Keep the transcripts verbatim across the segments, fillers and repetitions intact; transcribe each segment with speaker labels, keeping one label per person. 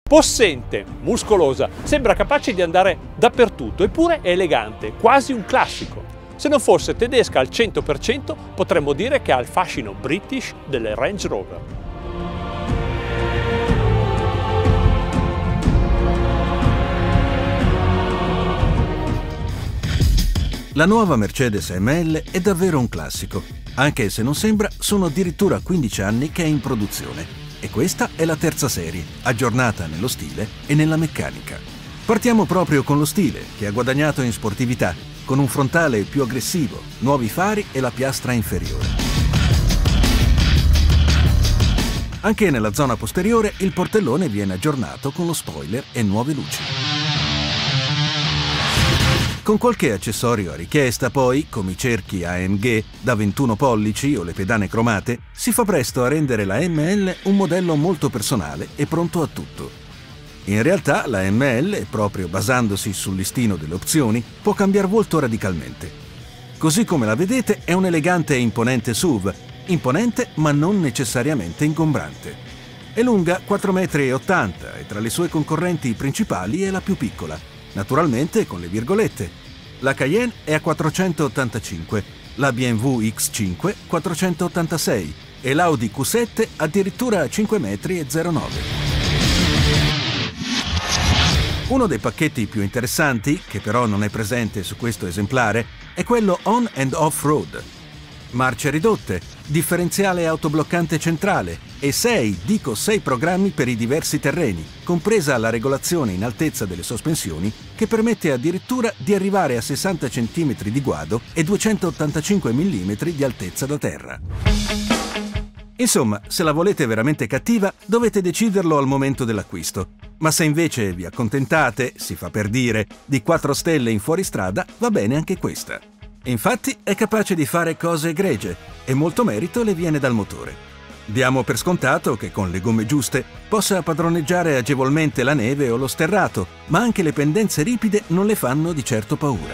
Speaker 1: Possente, muscolosa, sembra capace di andare dappertutto, eppure è elegante, quasi un classico. Se non fosse tedesca al cento per cento, potremmo dire che ha il fascino British delle Range Rover.
Speaker 2: La nuova Mercedes A M L è davvero un classico. Anche se non sembra, sono addirittura quindici anni che è in produzione. E questa è la terza serie, aggiornata nello stile e nella meccanica. Partiamo proprio con lo stile, che ha guadagnato in sportività, con un frontale più aggressivo, nuovi fari e la piastra inferiore. Anche nella zona posteriore il portellone viene aggiornato con lo spoiler e nuove luci. Con qualche accessorio a richiesta poi, come i cerchi A M G da ventuno pollici o le pedane cromate, si fa presto a rendere la A M L un modello molto personale e pronto a tutto. In realtà la A M L, proprio basandosi sul listino delle opzioni, può cambiare volto radicalmente. Così come la vedete è un elegante e imponente S U V, imponente ma non necessariamente ingombrante. È lunga quattro virgola ottanta metri e tra le sue concorrenti principali è la più piccola. Naturalmente con le virgolette. La Cayenne è a quattrocentottantacinque, la B M W X cinque quattrocentottantasei e l'Audi Q sette addirittura a cinque virgola zero nove metri. Uno dei pacchetti più interessanti, che però non è presente su questo esemplare, è quello on and off-road. Marce ridotte, differenziale autobloccante centrale e sei, dico sei programmi per i diversi terreni, compresa la regolazione in altezza delle sospensioni che permette addirittura di arrivare a sessanta centimetri di guado e duecentottantacinque millimetri di altezza da terra. Insomma, se la volete veramente cattiva, dovete deciderlo al momento dell'acquisto. Ma se invece vi accontentate, si fa per dire, di quattro stelle in fuoristrada, va bene anche questa. Infatti è capace di fare cose egregie e molto merito le viene dal motore. Diamo per scontato che con le gomme giuste possa padroneggiare agevolmente la neve o lo sterrato, ma anche le pendenze ripide non le fanno di certo paura.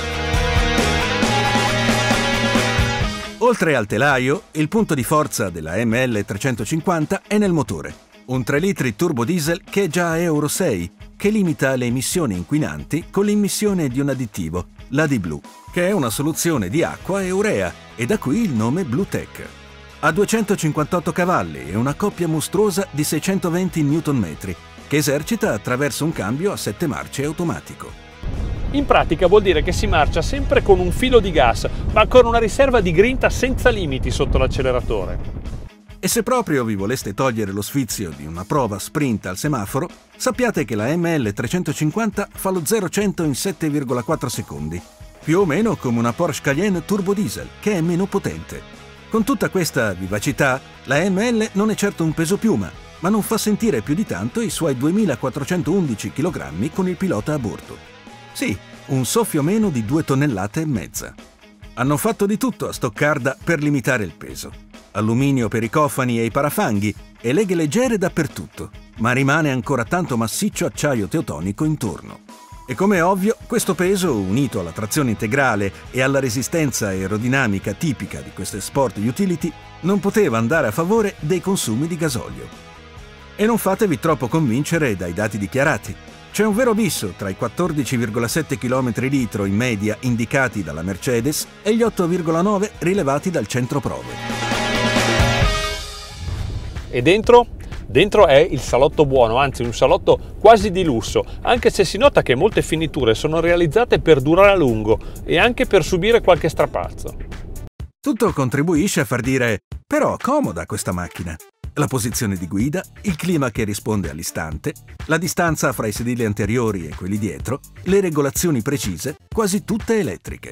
Speaker 2: Oltre al telaio, il punto di forza della A M L trecentocinquanta è nel motore. Un tre litri turbo diesel che è già a Euro sei, che limita le emissioni inquinanti con l'immissione di un additivo, l'A D Blue, che è una soluzione di acqua e urea, e da qui il nome BlueTech. Ha duecentocinquantotto cavalli e una coppia mostruosa di seicentoventi newton metri, che esercita attraverso un cambio a sette marce automatico.
Speaker 1: In pratica vuol dire che si marcia sempre con un filo di gas, ma con una riserva di grinta senza limiti sotto l'acceleratore.
Speaker 2: E se proprio vi voleste togliere lo sfizio di una prova sprint al semaforo, sappiate che la A M L trecentocinquanta fa lo zero a cento in sette virgola quattro secondi, più o meno come una Porsche Cayenne turbo diesel, che è meno potente. Con tutta questa vivacità, la A M L non è certo un peso piuma, ma non fa sentire più di tanto i suoi duemilaquattrocentoundici chilogrammi con il pilota a bordo. Sì, un soffio meno di due tonnellate e mezza. Hanno fatto di tutto a Stoccarda per limitare il peso. Alluminio per i cofani e i parafanghi e leghe leggere dappertutto, ma rimane ancora tanto massiccio acciaio teutonico intorno. E come è ovvio, questo peso, unito alla trazione integrale e alla resistenza aerodinamica tipica di queste sport utility, non poteva andare a favore dei consumi di gasolio. E non fatevi troppo convincere dai dati dichiarati. C'è un vero abisso tra i quattordici virgola sette chilometri litro in media indicati dalla Mercedes e gli otto virgola nove rilevati dal centro prove.
Speaker 1: E dentro? Dentro è il salotto buono, anzi un salotto quasi di lusso, anche se si nota che molte finiture sono realizzate per durare a lungo e anche per subire qualche strapazzo.
Speaker 2: Tutto contribuisce a far dire «però comoda questa macchina». La posizione di guida, il clima che risponde all'istante, la distanza fra i sedili anteriori e quelli dietro, le regolazioni precise, quasi tutte elettriche.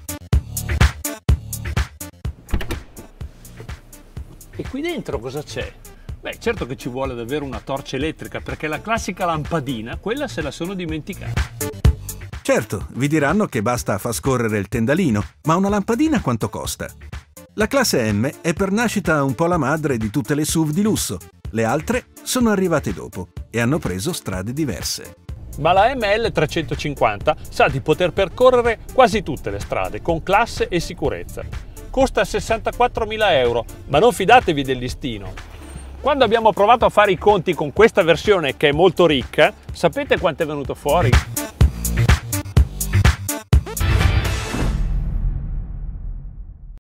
Speaker 1: E qui dentro cosa c'è? Beh, certo che ci vuole davvero una torcia elettrica, perché la classica lampadina, quella se la sono dimenticata.
Speaker 2: Certo, vi diranno che basta far scorrere il tendalino, ma una lampadina quanto costa? La classe M è per nascita un po' la madre di tutte le S U V di lusso. Le altre sono arrivate dopo e hanno preso strade diverse.
Speaker 1: Ma la A M L trecentocinquanta sa di poter percorrere quasi tutte le strade, con classe e sicurezza. Costa sessantaquattromila euro, ma non fidatevi del listino. Quando abbiamo provato a fare i conti con questa versione che è molto ricca, sapete quanto è venuto fuori?